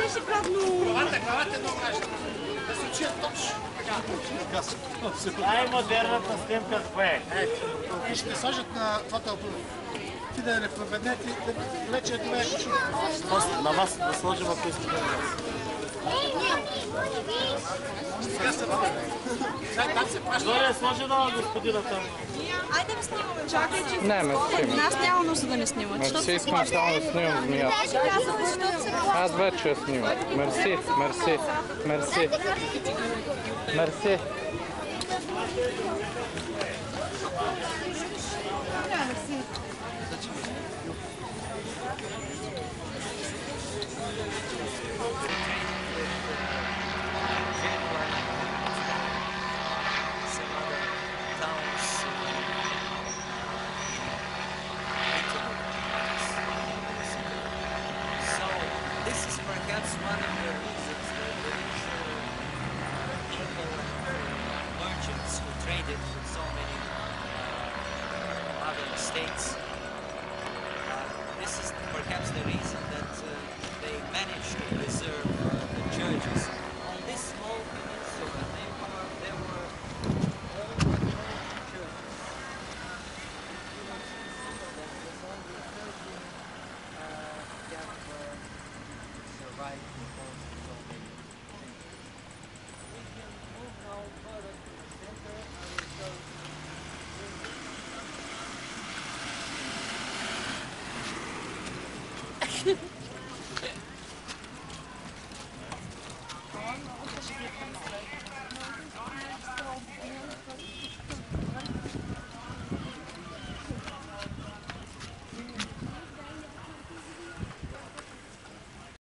беше правно. Главата е много важна. Да се учи точно. Най-модерната снимка с бе. И ще сложат на фотоапарат. Ти да не проведете, да лече това е кошо. На вас да сложим, ако искате на вас. Сега се въде. Сега там се плаща. Зоря, сложи на господина там. Айде да снимаме. Чакай, че... Не, ме снимам. Аз няма нужда да не снимат. Мерси, искам само да снимам змията. Аз вече я снимам. Мерси, мерси, мерси. Мерси. Perhaps one of the reasons that the people and merchants who traded with so many other states, this is perhaps the reason that they managed to preserve the churches. On this small peninsula, there were all churches. Survived the